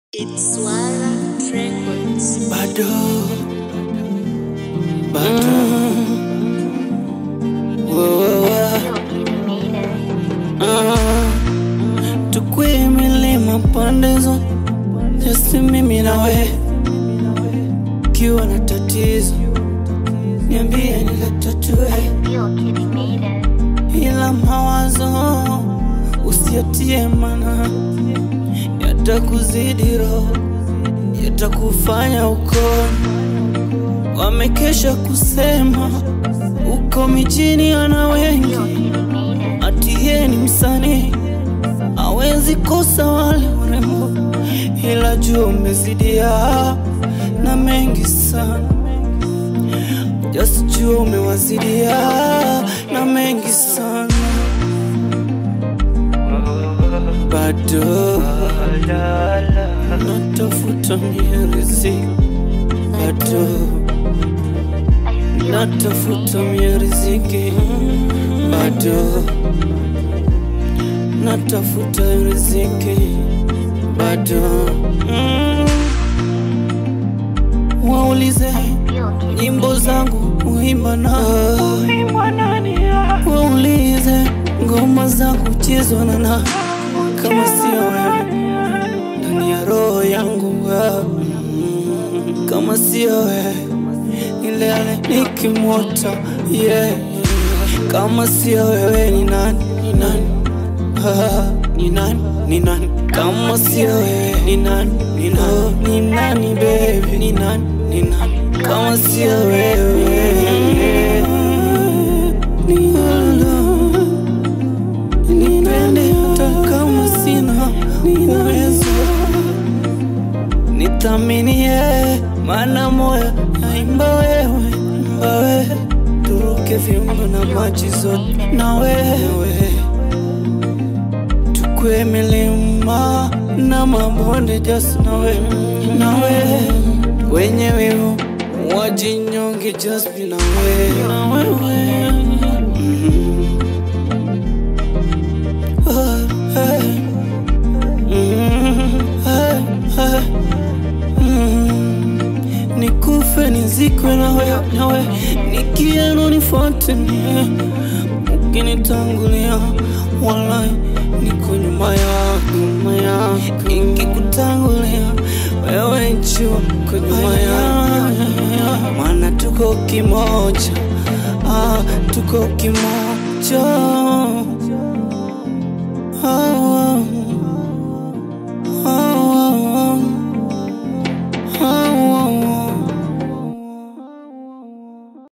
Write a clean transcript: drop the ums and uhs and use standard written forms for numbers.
It's Warrant Records. Bado tukwe milima pande zote, just mimi na wewe. Kiwa na tatizo niambie nitatue, ila mawazo usiyatie mana, yatakuzidi roho, yatakufanya ukone. Wamekesha kusema uko mijini ana wengi, ati yeye ni msanii hawezi kosa wale warembo, ila jua umezidia na mengi sana. Just jua umewazidia na mengi sana. Bado natafuta riziki, bado natafuta riziki, bado natafuta riziki, bado waulize nyimbo zangu uimba nani, waulize ngoma zangu chezwa na kama sio wewe ndani ya roho yangu, kama sio wewe nilele nikimota, yeah. Kama sio wewe ni nani, ni nani, ni nani, ni nani? Kama sio wewe ni nani, ni nani, ni nani baby, ni nani, ni nani? Kama sio wewe ni nipende hata kama sina uwezo, nithaminie maana moyo naimba wewe, wewe. Turuke viungo na maji zote na wewe, tukwe milima na mabonde just na wewe, na wewe. Wenye wivu wajinyonge just be na wewe, na wewe. Nikufe nizikwe na wewe, nikieno nifuate ukinitangulia, wallahi niko nyuma yako, nikikutangulia wewe njoo kwa nyuma yako, maana tuko kimoja, tuko kimoja.